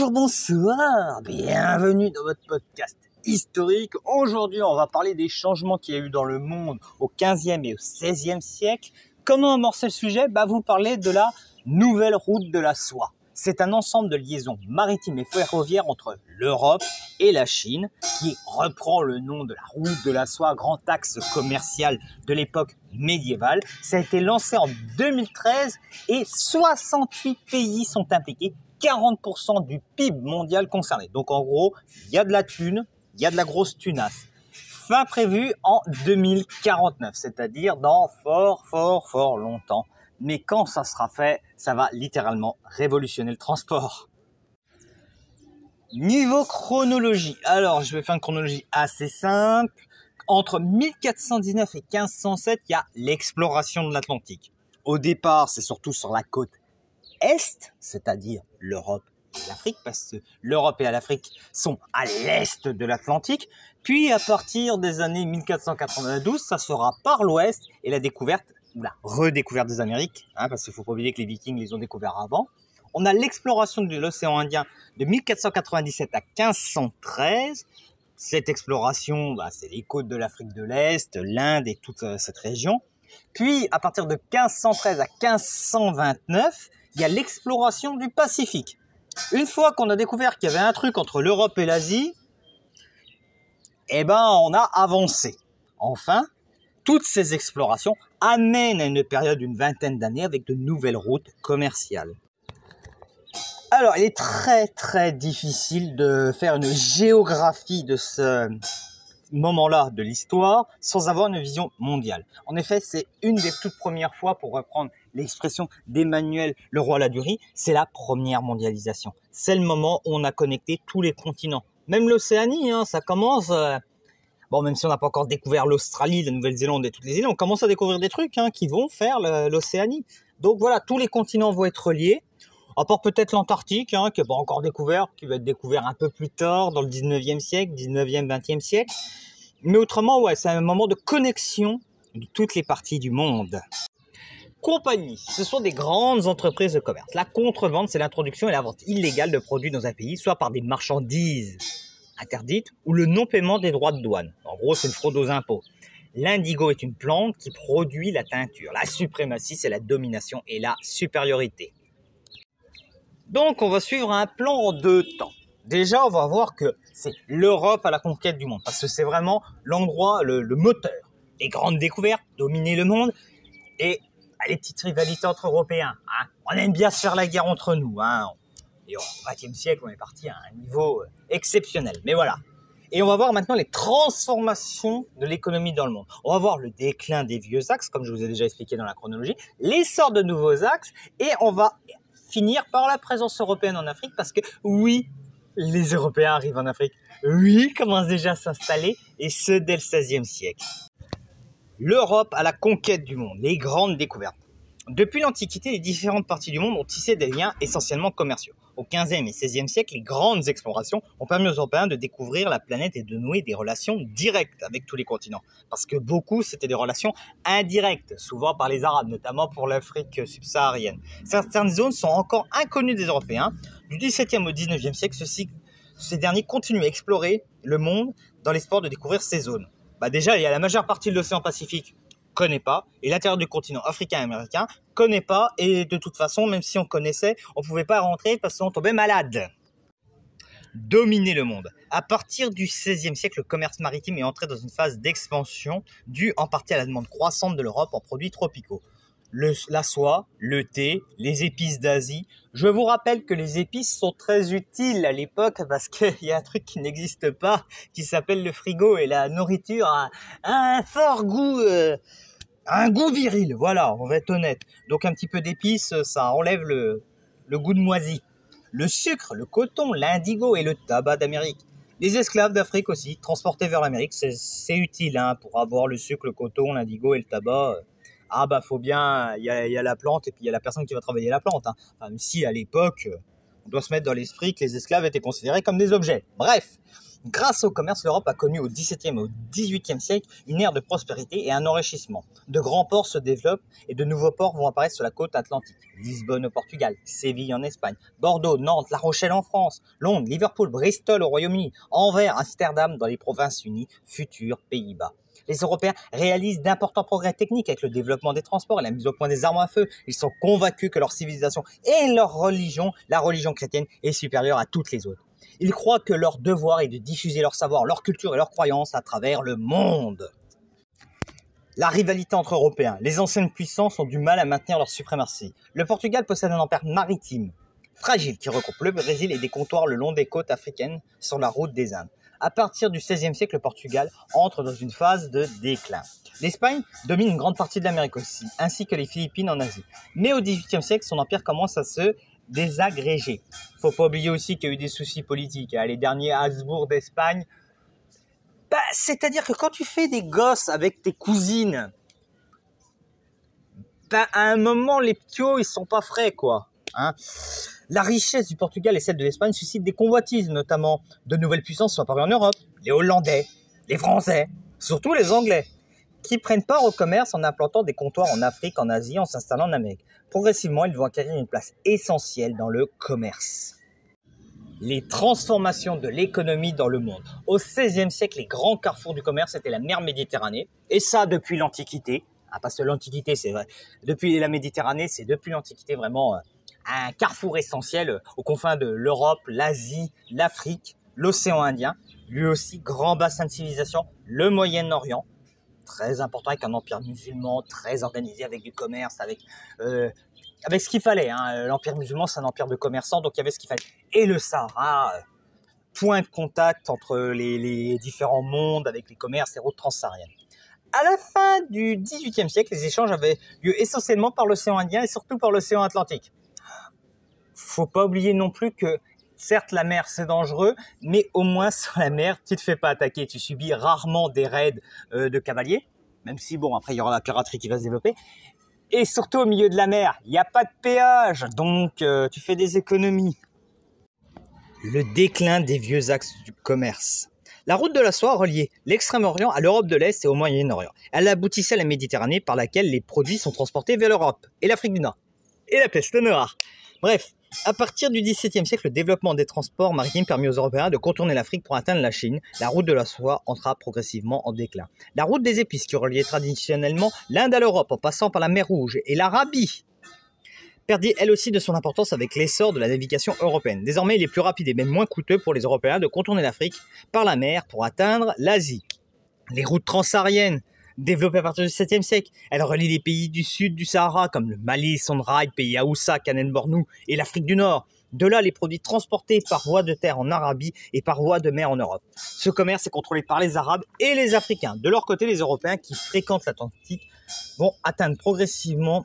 Bonjour, bonsoir, bienvenue dans votre podcast historique. Aujourd'hui, on va parler des changements qu'il y a eu dans le monde au 15e et au 16e siècle. Comment amorcer le sujet? Vous parlez de la nouvelle route de la soie. C'est un ensemble de liaisons maritimes et ferroviaires entre l'Europe et la Chine qui reprend le nom de la route de la soie, grand axe commercial de l'époque médiévale. Ça a été lancé en 2013 et 68 pays sont impliqués. 40% du PIB mondial concerné. Donc en gros, il y a de la thune, il y a de la grosse tunasse. Fin prévue en 2049, c'est-à-dire dans fort longtemps. Mais quand ça sera fait, ça va littéralement révolutionner le transport. Niveau chronologie, alors je vais faire une chronologie assez simple. Entre 1419 et 1507, il y a l'exploration de l'Atlantique. Au départ, c'est surtout sur la côte Est, c'est-à-dire l'Europe et l'Afrique, parce que l'Europe et l'Afrique sont à l'est de l'Atlantique. Puis à partir des années 1492, ça sera par l'ouest et la découverte ou la redécouverte des Amériques, parce qu'il ne faut pas oublier que les Vikings les ont découverts avant. On a l'exploration de l'océan Indien de 1497 à 1513. Cette exploration, c'est les côtes de l'Afrique de l'Est, l'Inde et toute cette région. Puis à partir de 1513 à 1529, il y a l'exploration du Pacifique. Une fois qu'on a découvert qu'il y avait un truc entre l'Europe et l'Asie, on a avancé. Enfin, toutes ces explorations amènent à une période d'une vingtaine d'années avec de nouvelles routes commerciales. Alors, il est très difficile de faire une géographie de ce moment-là de l'histoire sans avoir une vision mondiale. En effet, c'est une des toutes premières fois, pour reprendre l'expression d'Emmanuel Leroy-Ladurie, c'est la première mondialisation. C'est le moment où on a connecté tous les continents. Même l'Océanie, ça commence... même si on n'a pas encore découvert l'Australie, la Nouvelle-Zélande et toutes les îles, on commence à découvrir des trucs qui vont faire l'Océanie. Donc voilà, tous les continents vont être reliés. À part peut-être l'Antarctique, qui n'est pas encore découvert, qui va être découvert un peu plus tard, dans le 19e siècle, 19e, 20e siècle. Mais autrement, c'est un moment de connexion de toutes les parties du monde. Compagnie, ce sont des grandes entreprises de commerce. La contrebande, c'est l'introduction et la vente illégale de produits dans un pays, soit par des marchandises interdites ou le non-paiement des droits de douane. En gros, c'est une fraude aux impôts. L'indigo est une plante qui produit la teinture. La suprématie, c'est la domination et la supériorité. Donc, on va suivre un plan en deux temps. Déjà, on va voir que c'est l'Europe à la conquête du monde, parce que c'est vraiment l'endroit, le moteur. Les grandes découvertes, dominer le monde, et les petites rivalités entre Européens. On aime bien se faire la guerre entre nous. Et au XXe siècle, on est parti à un niveau exceptionnel. Mais voilà. Et on va voir maintenant les transformations de l'économie dans le monde. On va voir le déclin des vieux axes, comme je vous ai déjà expliqué dans la chronologie, l'essor de nouveaux axes, et on va finir par la présence européenne en Afrique, parce que oui, les Européens arrivent en Afrique. Oui, commencent déjà à s'installer, et ce dès le XVIe siècle. L'Europe à la conquête du monde, les grandes découvertes. Depuis l'Antiquité, les différentes parties du monde ont tissé des liens essentiellement commerciaux. Au XVe et XVIe siècle, les grandes explorations ont permis aux Européens de découvrir la planète et de nouer des relations directes avec tous les continents. Parce que beaucoup, c'était des relations indirectes, souvent par les Arabes, notamment pour l'Afrique subsaharienne. Certaines zones sont encore inconnues des Européens. Du XVIIe au XIXe siècle, ces derniers continuent à explorer le monde dans l'espoir de découvrir ces zones. Déjà, il y a la majeure partie de l'océan Pacifique connaît pas, et l'intérieur du continent africain et américain connaît pas, et de toute façon, même si on connaissait, on pouvait pas rentrer parce qu'on tombait malade. Dominer le monde. À partir du XVIe siècle, le commerce maritime est entré dans une phase d'expansion due en partie à la demande croissante de l'Europe en produits tropicaux. La soie, le thé, les épices d'Asie. Je vous rappelle que les épices sont très utiles à l'époque parce qu'il y a un truc qui n'existe pas, qui s'appelle le frigo, et la nourriture a un fort goût, un goût viril. Voilà, on va être honnête. Donc un petit peu d'épices, ça enlève le goût de moisi. Le sucre, le coton, l'indigo et le tabac d'Amérique. Les esclaves d'Afrique aussi, transportés vers l'Amérique, c'est utile pour avoir le sucre, le coton, l'indigo et le tabac. Faut bien, il y a la plante et puis il y a la personne qui va travailler la plante. Même si à l'époque, on doit se mettre dans l'esprit que les esclaves étaient considérés comme des objets. Bref, Grâce au commerce, l'Europe a connu au XVIIe et au XVIIIe siècle une ère de prospérité et un enrichissement. De grands ports se développent et de nouveaux ports vont apparaître sur la côte atlantique. Lisbonne au Portugal, Séville en Espagne, Bordeaux, Nantes, La Rochelle en France, Londres, Liverpool, Bristol au Royaume-Uni, Anvers, Amsterdam dans les Provinces-Unies, futurs Pays-Bas. Les Européens réalisent d'importants progrès techniques avec le développement des transports et la mise au point des armes à feu. Ils sont convaincus que leur civilisation et leur religion, la religion chrétienne, est supérieure à toutes les autres. Ils croient que leur devoir est de diffuser leur savoir, leur culture et leurs croyances à travers le monde. La rivalité entre Européens. Les anciennes puissances ont du mal à maintenir leur suprématie. Le Portugal possède un empire maritime fragile qui regroupe le Brésil et des comptoirs le long des côtes africaines sur la route des Indes. À partir du XVIe siècle, le Portugal entre dans une phase de déclin. L'Espagne domine une grande partie de l'Amérique aussi, ainsi que les Philippines en Asie. Mais au XVIIIe siècle, son empire commence à se désagréger. Faut pas oublier aussi qu'il y a eu des soucis politiques. Les derniers Habsbourg d'Espagne. C'est-à-dire que quand tu fais des gosses avec tes cousines, à un moment, les ptios, ils sont pas frais, quoi. Hein. La richesse du Portugal et celle de l'Espagne suscitent des convoitises, notamment de nouvelles puissances sont apparues en Europe. Les Hollandais, les Français, surtout les Anglais, qui prennent part au commerce en implantant des comptoirs en Afrique, en Asie, en s'installant en Amérique. Progressivement, ils vont acquérir une place essentielle dans le commerce. Les transformations de l'économie dans le monde. Au XVIe siècle, les grands carrefours du commerce étaient la mer Méditerranée, et ça depuis l'Antiquité. Parce que l'Antiquité, c'est vrai. Depuis la Méditerranée, c'est depuis l'Antiquité vraiment un carrefour essentiel aux confins de l'Europe, l'Asie, l'Afrique, l'océan Indien. Lui aussi, grand bassin de civilisation, le Moyen-Orient. Très important avec un empire musulman, très organisé avec du commerce, avec ce qu'il fallait. Hein. L'empire musulman, c'est un empire de commerçants, donc il y avait ce qu'il fallait. Et le Sahara, point de contact entre les différents mondes avec les commerces et routes transsahariennes. À la fin du XVIIIe siècle, les échanges avaient lieu essentiellement par l'océan Indien et surtout par l'océan Atlantique. Faut pas oublier non plus que, certes, la mer, c'est dangereux, mais au moins sur la mer, tu te fais pas attaquer. Tu subis rarement des raids de cavaliers, même si, bon, après, il y aura la piraterie qui va se développer. Et surtout, au milieu de la mer, il n'y a pas de péage, donc tu fais des économies. Le déclin des vieux axes du commerce. La route de la soie reliait l'Extrême-Orient à l'Europe de l'Est et au Moyen-Orient. Elle aboutissait à la Méditerranée par laquelle les produits sont transportés vers l'Europe et l'Afrique du Nord. Et la peste noire. Bref, à partir du XVIIe siècle, le développement des transports maritimes permit aux Européens de contourner l'Afrique pour atteindre la Chine. La route de la soie entra progressivement en déclin. La route des épices qui reliait traditionnellement l'Inde à l'Europe en passant par la mer Rouge et l'Arabie perdit elle aussi de son importance avec l'essor de la navigation européenne. Désormais, il est plus rapide et même moins coûteux pour les Européens de contourner l'Afrique par la mer pour atteindre l'Asie. Les routes transsahariennes, développées à partir du XVIIe siècle, elles relient les pays du sud du Sahara comme le Mali, Songhai, pays Haoussa, Kanem-Bornou et l'Afrique du Nord. De là, les produits transportés par voie de terre en Arabie et par voie de mer en Europe. Ce commerce est contrôlé par les Arabes et les Africains. De leur côté, les Européens qui fréquentent l'Atlantique vont atteindre progressivement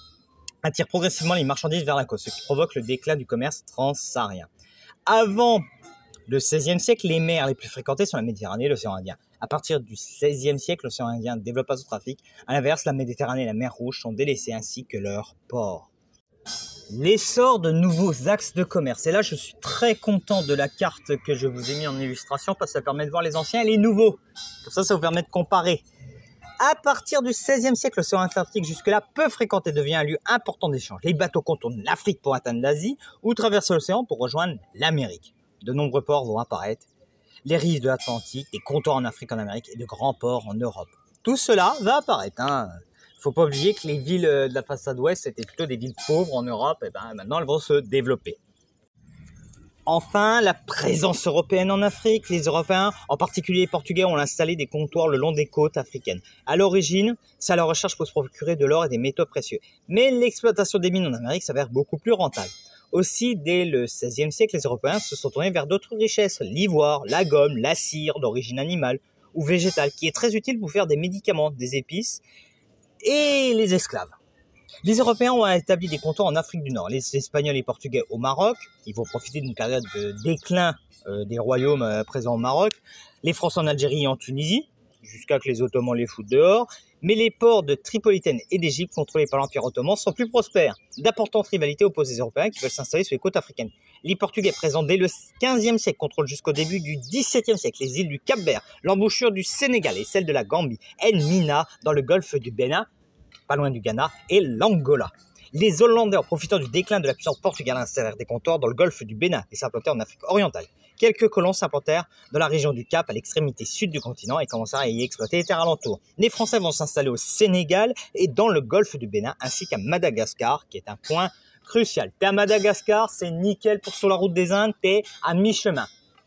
les marchandises vers la côte, ce qui provoque le déclin du commerce transsaharien. Avant le XVIe siècle, les mers les plus fréquentées sont la Méditerranée et l'océan Indien. À partir du XVIe siècle, l'océan Indien développe son trafic. À l'inverse, la Méditerranée et la mer Rouge sont délaissées ainsi que leurs ports. L'essor de nouveaux axes de commerce. Et là, je suis très content de la carte que je vous ai mis en illustration parce que ça permet de voir les anciens et les nouveaux. Comme ça vous permet de comparer. À partir du XVIe siècle, l'océan Atlantique jusque-là peu fréquenté devient un lieu important d'échange. Les bateaux contournent l'Afrique pour atteindre l'Asie ou traversent l'océan pour rejoindre l'Amérique. De nombreux ports vont apparaître. Les rives de l'Atlantique, des comptoirs en Afrique, en Amérique et de grands ports en Europe. Tout cela va apparaître. Faut pas oublier que les villes de la façade ouest c'était plutôt des villes pauvres en Europe. Et maintenant, elles vont se développer. Enfin, la présence européenne en Afrique. Les Européens, en particulier les Portugais, ont installé des comptoirs le long des côtes africaines. À l'origine, c'est à la recherche pour se procurer de l'or et des métaux précieux. Mais l'exploitation des mines en Amérique s'avère beaucoup plus rentable. Aussi, dès le XVIe siècle, les Européens se sont tournés vers d'autres richesses, l'ivoire, la gomme, la cire d'origine animale ou végétale, qui est très utile pour faire des médicaments, des épices et les esclaves. Les Européens ont établi des comptoirs en Afrique du Nord, les Espagnols et les Portugais au Maroc. Ils vont profiter d'une période de déclin des royaumes présents au Maroc. Les Français en Algérie et en Tunisie, jusqu'à que les Ottomans les foutent dehors. Mais les ports de Tripolitaine et d'Égypte, contrôlés par l'Empire ottoman, sont plus prospères. D'importantes rivalités opposent les Européens qui veulent s'installer sur les côtes africaines. Les Portugais, présents dès le XVe siècle, contrôlent jusqu'au début du XVIIe siècle les îles du Cap-Vert, l'embouchure du Sénégal et celle de la Gambie, Elmina dans le golfe du Bénin, pas loin du Ghana, et l'Angola. Les Hollandais, en profitant du déclin de la puissance portugaise, installèrent des comptoirs dans le golfe du Bénin et s'implantèrent en Afrique orientale. Quelques colons s'implantèrent dans la région du Cap, à l'extrémité sud du continent, et commencèrent à y exploiter les terres alentours. Les Français vont s'installer au Sénégal et dans le golfe du Bénin, ainsi qu'à Madagascar, qui est un point crucial. T'es à Madagascar, c'est nickel pour sur la route des Indes, t'es à mi-chemin.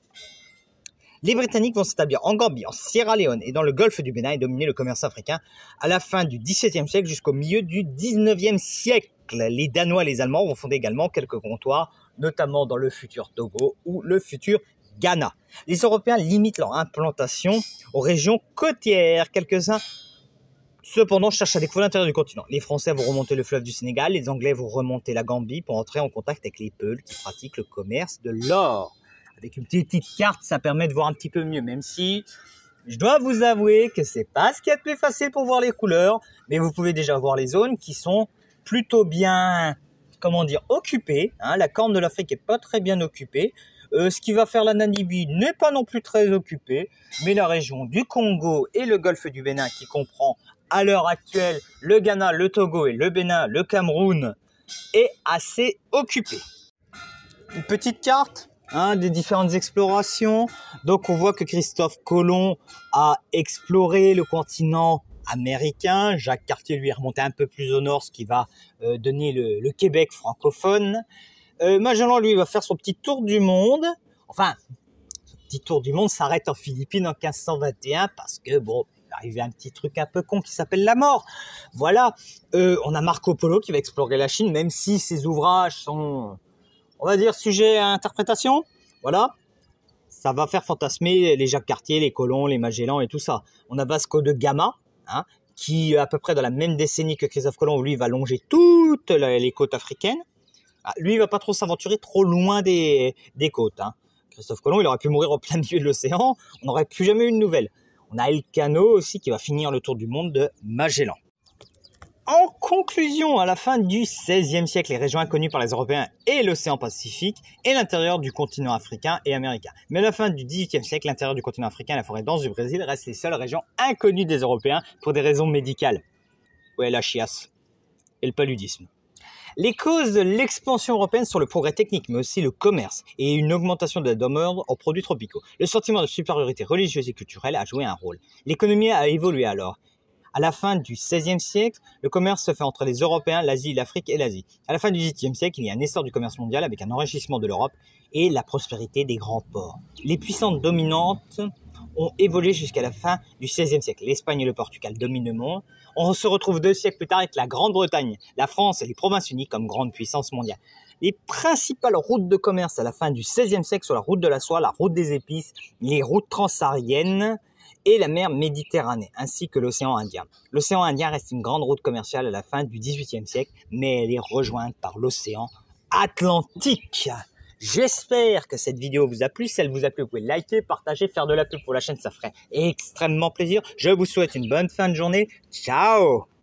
Les Britanniques vont s'établir en Gambie, en Sierra Leone et dans le golfe du Bénin et dominer le commerce africain à la fin du XVIIe siècle jusqu'au milieu du XIXe siècle. Les Danois et les Allemands vont fonder également quelques comptoirs, notamment dans le futur Togo ou le futur Ghana. Les Européens limitent leur implantation aux régions côtières. Quelques-uns, cependant, cherchent à découvrir l'intérieur du continent. Les Français vont remonter le fleuve du Sénégal, les Anglais vont remonter la Gambie pour entrer en contact avec les Peuls qui pratiquent le commerce de l'or. Avec une petite carte, ça permet de voir un petit peu mieux, même si je dois vous avouer que c'est pas ce qu'il y a de plus facile pour voir les couleurs, mais vous pouvez déjà voir les zones qui sont plutôt bien, comment dire, occupées. La Corne de l'Afrique est pas très bien occupée. Ce qui va faire la Namibie n'est pas non plus très occupé, mais la région du Congo et le golfe du Bénin, qui comprend à l'heure actuelle le Ghana, le Togo et le Bénin, le Cameroun, est assez occupée. Une petite carte des différentes explorations. Donc on voit que Christophe Colomb a exploré le continent américain. Jacques Cartier lui est remonté un peu plus au nord, ce qui va donner le Québec francophone. Magellan, lui, va faire son petit tour du monde. Enfin, son petit tour du monde s'arrête en Philippines en 1521 parce que, bon, il est arrivé un petit truc un peu con qui s'appelle la mort. Voilà. On a Marco Polo qui va explorer la Chine, même si ses ouvrages sont, on va dire, sujets à interprétation. Voilà. Ça va faire fantasmer les Jacques Cartier, les Colomb, les Magellan et tout ça. On a Vasco de Gama, qui, à peu près dans la même décennie que Christophe Colomb, lui, va longer toutes les côtes africaines. Lui, il va pas trop s'aventurer trop loin des côtes. Christophe Colomb, il aurait pu mourir au plein milieu de l'océan. On n'aurait plus jamais eu de nouvelles. On a Elcano aussi qui va finir le tour du monde de Magellan. En conclusion, à la fin du XVIe siècle, les régions inconnues par les Européens et l'océan Pacifique et l'intérieur du continent africain et américain. Mais à la fin du XVIIIe siècle, l'intérieur du continent africain et la forêt dense du Brésil restent les seules régions inconnues des Européens pour des raisons médicales. Ouais, la chiasse et le paludisme. Les causes de l'expansion européenne sont le progrès technique, mais aussi le commerce et une augmentation de la demande en produits tropicaux. Le sentiment de supériorité religieuse et culturelle a joué un rôle. L'économie a évolué alors. À la fin du XVIe siècle, le commerce se fait entre les Européens, l'Asie, l'Afrique et l'Asie. À la fin du XVIIIe siècle, il y a un essor du commerce mondial avec un enrichissement de l'Europe et la prospérité des grands ports. Les puissances dominantes ont évolué jusqu'à la fin du XVIe siècle. L'Espagne et le Portugal dominent le monde. On se retrouve 2 siècles plus tard avec la Grande-Bretagne, la France et les Provinces-Unies comme grandes puissances mondiales. Les principales routes de commerce à la fin du XVIe siècle sont la route de la soie, la route des épices, les routes transsahariennes et la mer Méditerranée, ainsi que l'océan Indien. L'océan Indien reste une grande route commerciale à la fin du XVIIIe siècle, mais elle est rejointe par l'océan Atlantique. J'espère que cette vidéo vous a plu. Si elle vous a plu, vous pouvez liker, partager, faire de la pub pour la chaîne, ça ferait extrêmement plaisir. Je vous souhaite une bonne fin de journée. Ciao!